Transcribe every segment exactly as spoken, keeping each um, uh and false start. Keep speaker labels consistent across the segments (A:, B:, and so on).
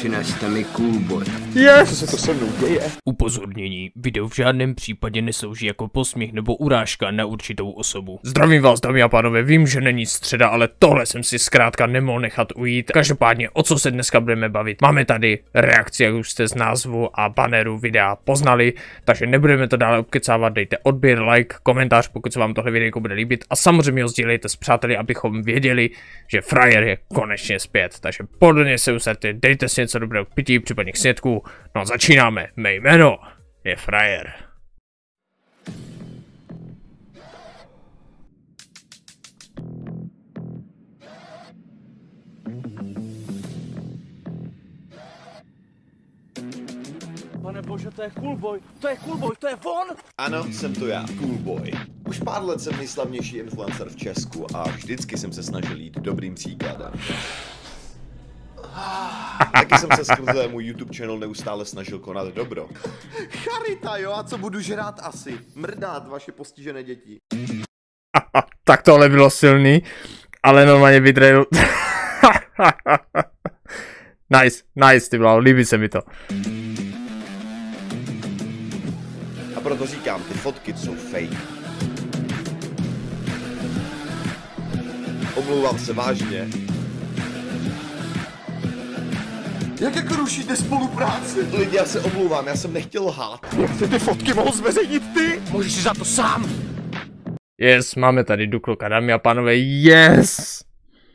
A: Přines tam i Coolboy.
B: Yes! Co se to se mnou děje?
C: Upozornění. Video v žádném případě neslouží jako posměch nebo urážka na určitou osobu. Zdravím vás, dámy a pánové, vím, že není středa, ale tohle jsem si zkrátka nemohl nechat ujít. Každopádně, o co se dneska budeme bavit? Máme tady reakci, jak už jste z názvu a banneru videa poznali, takže nebudeme to dále obkecávat, dejte odběr, like, komentář, pokud se vám tohle video bude líbit a samozřejmě ho sdílejte s přáteli, abychom věděli, že frajer je konečně zpět. Takže podle se usaďte, dejte si něco dobrého k pití, případně k snědku. No a začínáme. Mé jméno je Frajer.
B: Pane bože, to je Coolboy, to je Coolboy, to je on!
D: Ano, jsem to já, Coolboy. Už pár let jsem nejslavnější influencer v Česku a vždycky jsem se snažil jít dobrým příkladem. Taky jsem se skrze můj YouTube channel neustále snažil konat dobro. Charita, jo, a co budu žrát asi? Mrdat vaše postižené děti.
C: Tak tohle bylo silný, ale normálně vydrejl. Nice, nice, ty bláho, líbí se mi to.
D: A proto říkám, ty fotky jsou fake. Omlouvám se vážně. Jak jako rušíte spolupráci? Lidi, já se omlouvám, já jsem nechtěl lhát.
B: Jak se ty fotky mohl zveřejnit ty?
C: Můžeš si za to sám. Yes, máme tady Dukloka, dámy a pánové, yes!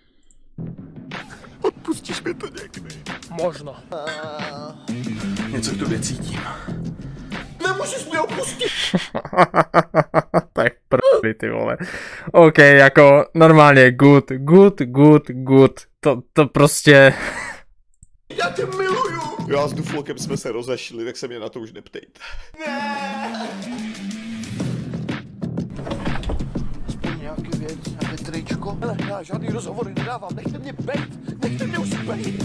B: Odpustíš mi to někdy?
C: Možno.
B: Něco k tobě cítím. Nemůžeš mě opustit!
C: Tak prdy, ty vole. OK, jako normálně good, good, good, good. To, to prostě...
D: Já tě miluju! Já s Duflokem jsme se rozešli, tak se mě na to už neptejte.
B: Ne! Aspoň nějaký věc, nějaké tričko. Hele, já žádný rozhovory nedávám, nechte mě bejt, nechte mě už bejt.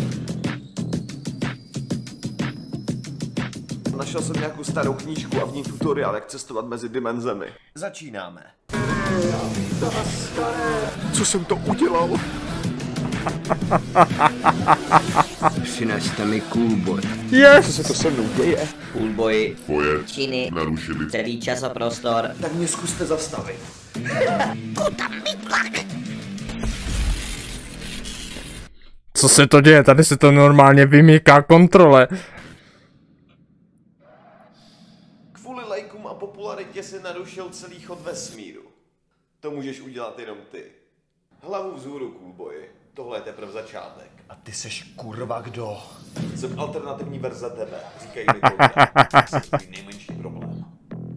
D: Našel jsem nějakou starou knížku a v ní tutoriál, jak cestovat mezi dimenzemi. Začínáme.
B: Co jsem to udělal?
A: Přines tam i Coolboy.
C: Yes!
B: Co se to se mnou děje?
E: Coolboy,
F: Tvoje
E: činy,
F: narušili.
E: celý čas a prostor.
D: Tak mě zkuste zastavit.
C: Co se to děje? Tady se to normálně vymýká kontrole.
D: Kvůli lajkům a popularitě si narušil celý chod vesmíru. To můžeš udělat jenom ty. Hlavu vzhůru, Coolboy. Tohle je teprve začátek.
B: A ty seš kurva kdo?
D: Jsem alternativní verze tebe. Říkají mi to. Jsem tvůj nejmenší problém.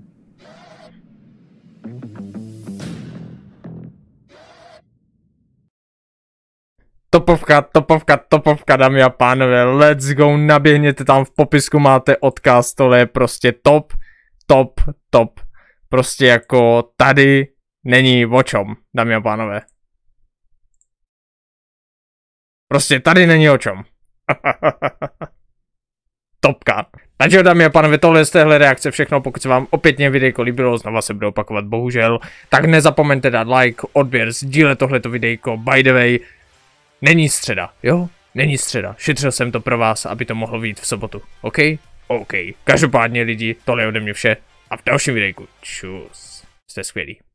C: Topovka, topovka, topovka, dámy a pánové, let's go, naběhněte tam, v popisku máte odkaz, tohle je prostě top, top, top. Prostě jako tady není o čem, dámy a pánové. Prostě tady není o čem. Topka. Takže dámy a pánové, tohle je z téhle reakce všechno, pokud se vám opětně videjko líbilo, znova se bude opakovat bohužel, tak nezapomeňte dát like, odběr, sdílet tohleto videjko, by the way, není středa, jo? Není středa, šetřil jsem to pro vás, aby to mohlo vyjít v sobotu, OK? OK. Každopádně lidi, tohle je ode mě vše a v dalším videjku, čus, jste skvělí.